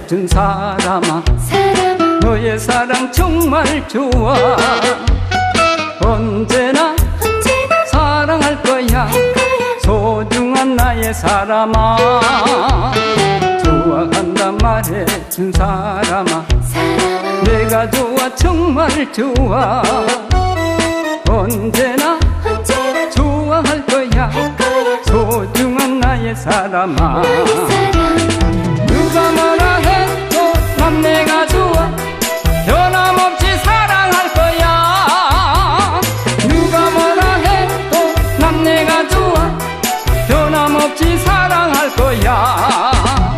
말해준 사람아, 너의 사랑 정말 좋아. 언제나 사랑할 거야, 소중한 나의 사람아. 좋아한다 말해준 사람아, 내가 좋아 정말 좋아. 언제나 좋아할 거야, 소중한 나의 사람아. 누가 뭐라 해도 난 내가 좋아, 변함없이 사랑할 거야. 누가 뭐라 해도 난 내가 좋아, 변함없이 사랑할 거야.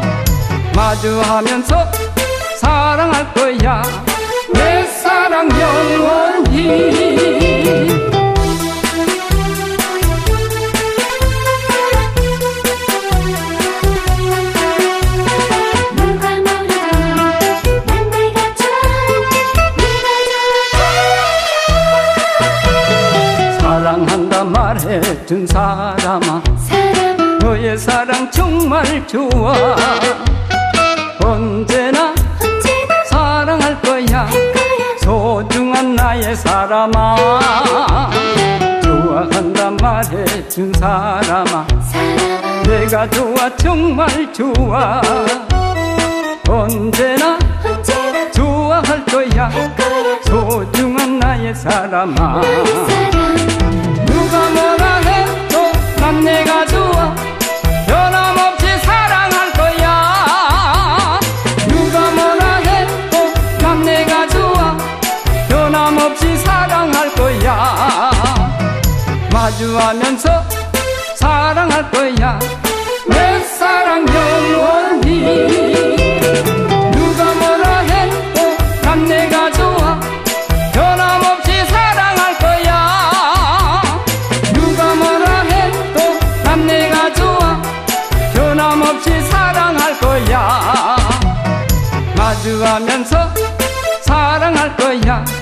마주하면서 사랑할 거야, 내 사랑 영원히. 사랑한다 말해준 사람아, 너의 사랑 정말 좋아. 언제나 사랑할 거야, 소중한 나의 사람아. 좋아한다 말해준 사람아, 내가 좋아 정말 좋아. 언제나 좋아할 거야, 소중한 나의 사람아. 누가 뭐라 해도 난 내가 좋아, 변함없이 사랑할 거야. 누가 뭐라 해도 난 내가 좋아, 변함없이 사랑할 거야. 마주하면서 사랑할 거야, 내 사랑 영원히. 누가 뭐라 해도 난 내가 좋아, 변함없이 사랑할 거야. 누가 뭐라 해도 난 내가 좋아, 변함없이 사랑할 거야. 마주하면서 사랑할 거야,